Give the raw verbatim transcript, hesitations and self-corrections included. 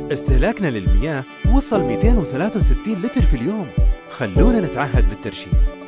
استهلاكنا للمياه وصل مئتين وثلاثة وستين لتر في اليوم. خلونا نتعهد بالترشيد.